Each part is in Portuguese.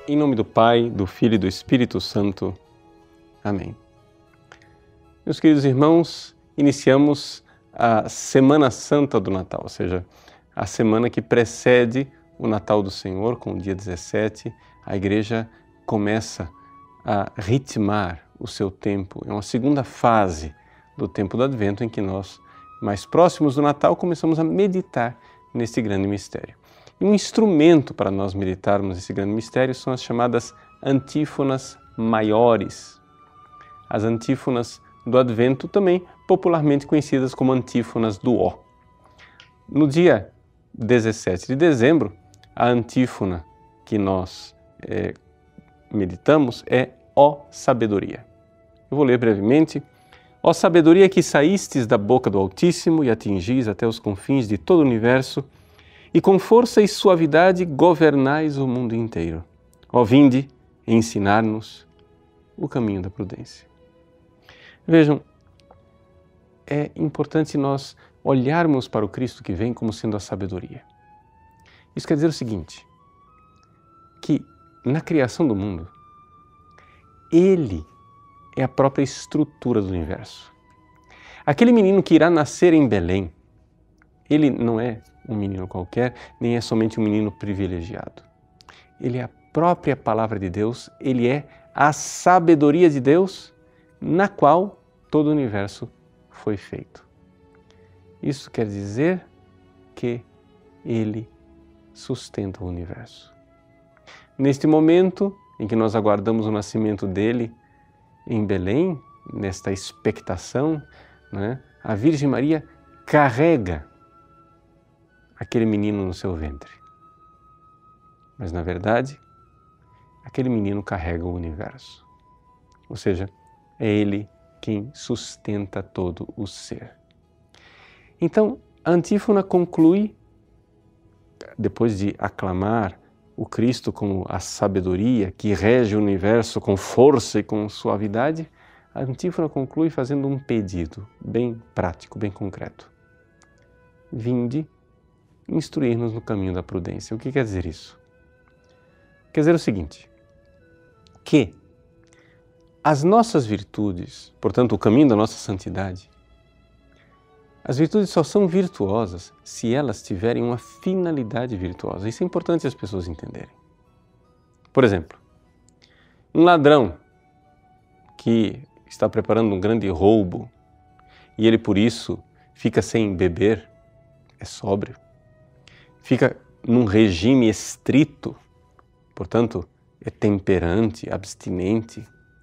Em nome do Pai, do Filho e do Espírito Santo. Amém. Meus queridos irmãos, iniciamos a Semana Santa do Natal, ou seja, a semana que precede o Natal do Senhor, com o dia 17, a Igreja começa a ritmar o seu tempo. É uma segunda fase do tempo do Advento em que nós, mais próximos do Natal, começamos a meditar nesse grande mistério. E um instrumento para nós meditarmos nesse grande mistério são as chamadas antífonas maiores. As antífonas do Advento, também popularmente conhecidas como antífonas do Ó. No dia 17 de dezembro, a antífona que nós meditamos é Ó Sabedoria. Eu vou ler brevemente. Ó sabedoria que saístes da boca do Altíssimo e atingis até os confins de todo o universo, e com força e suavidade governais o mundo inteiro. Ó vinde ensinar-nos o caminho da prudência. Vejam, é importante nós olharmos para o Cristo que vem como sendo a sabedoria. Isso quer dizer o seguinte, que na criação do mundo, Ele é a própria estrutura do universo. Aquele menino que irá nascer em Belém, ele não é um menino qualquer, nem é somente um menino privilegiado. Ele é a própria palavra de Deus, ele é a sabedoria de Deus, na qual todo o universo foi feito. Isso quer dizer que ele sustenta o universo. Neste momento em que nós aguardamos o nascimento dele em Belém, nesta expectação, a Virgem Maria carrega aquele menino no seu ventre. Mas, na verdade, aquele menino carrega o universo. Ou seja, é ele quem sustenta todo o ser. Então, a antífona conclui, depois de aclamar o Cristo como a sabedoria que rege o universo com força e com suavidade, a antífona conclui fazendo um pedido bem prático, bem concreto. Vinde instruir-nos no caminho da prudência. O que quer dizer isso? Quer dizer o seguinte, que as nossas virtudes, portanto o caminho da nossa santidade, as virtudes só são virtuosas se elas tiverem uma finalidade virtuosa. Isso é importante as pessoas entenderem. Por exemplo, um ladrão que está preparando um grande roubo e ele por isso fica sem beber, é sóbrio, fica num regime estrito, portanto é temperante, abstinente,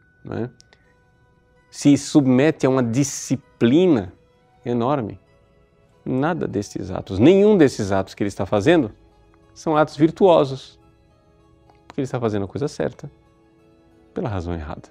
se submete a uma disciplina enorme. Nada desses atos, nenhum desses atos que ele está fazendo são atos virtuosos, porque ele está fazendo a coisa certa, pela razão errada.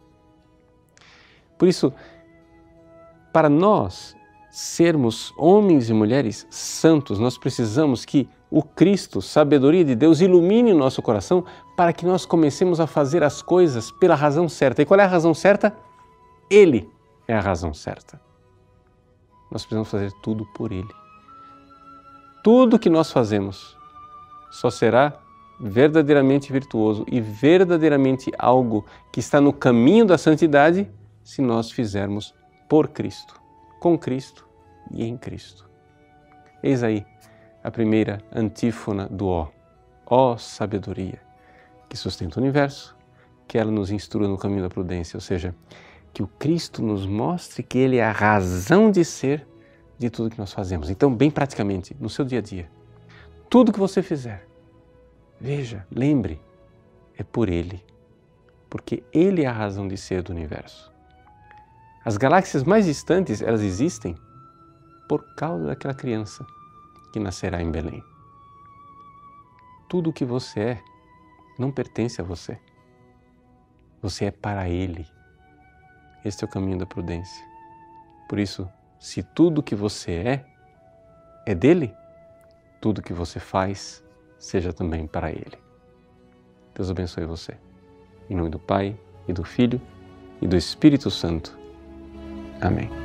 Por isso, para nós sermos homens e mulheres santos, nós precisamos que o Cristo, sabedoria de Deus, ilumine o nosso coração para que nós comecemos a fazer as coisas pela razão certa. E qual é a razão certa? Ele é a razão certa. Nós precisamos fazer tudo por Ele. Tudo que nós fazemos só será verdadeiramente virtuoso e verdadeiramente algo que está no caminho da santidade se nós fizermos por Cristo, com Cristo e em Cristo. Eis aí a primeira antífona do Ó. Ó sabedoria, que sustenta o universo, que ela nos instrua no caminho da prudência, ou seja, que o Cristo nos mostre que Ele é a razão de ser de tudo que nós fazemos. Então, bem praticamente, no seu dia a dia, tudo que você fizer, veja, lembre, é por Ele, porque Ele é a razão de ser do universo. As galáxias mais distantes, elas existem por causa daquela criança que nascerá em Belém. Tudo o que você é não pertence a você. Você é para Ele. Este é o caminho da prudência. Por isso, se tudo o que você é dele, tudo o que você faz seja também para Ele. Deus abençoe você. Em nome do Pai, e do Filho, e do Espírito Santo. Amém.